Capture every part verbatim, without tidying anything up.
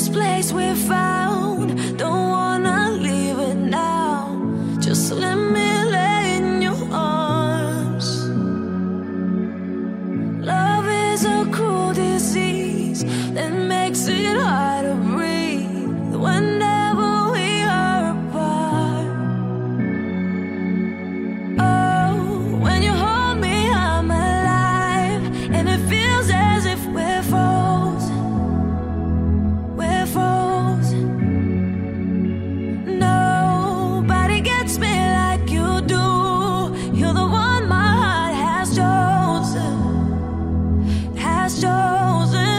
this place we found. Don't wanna leave it now. Just let me lay in your arms. Love is a cruel disease that makes it hard to breathe whenever we are apart. Oh, when you hold me, I'm alive, and it feels as if we're frozen. We're frozen. Nobody gets me like you do. You're the one my heart has chosen, has chosen.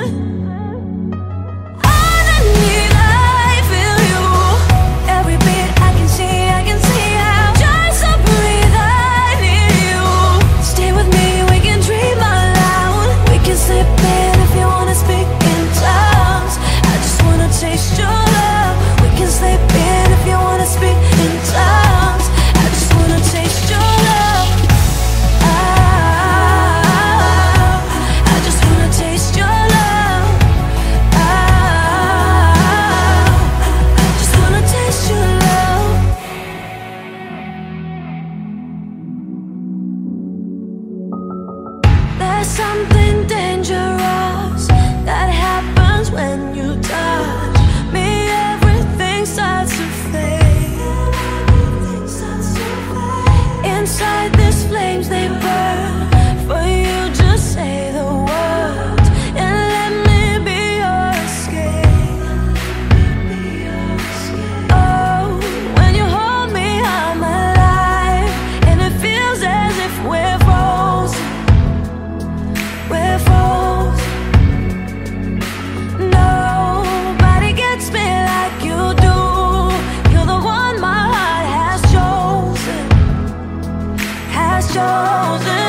Underneath, I feel you. Every beat I can see, I can see how. Just to breathe, I need you. Stay with me, we can dream out loud. We can slip in if you wanna speak in tongues. I just wanna taste your love. We can slip in if you wanna speak in tongues. I just wanna taste your love. Ah, I just wanna taste your love. Ah, I just wanna taste your love. There's something dangerous that happens when you touch me. Everything starts to fade. Inside these flames, they burn. For you, just say the words and let me be your escape. Oh, when you hold me, I'm alive, and it feels as if we're frozen. We're frozen. Nobody gets me like you do. You're the one my heart has chosen, has chosen.